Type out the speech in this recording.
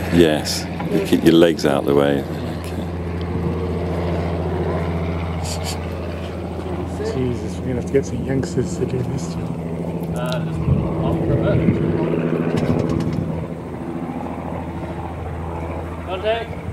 Yes, you keep your legs out of the way. Jesus, we're gonna have to get some youngsters to do this job. Contact.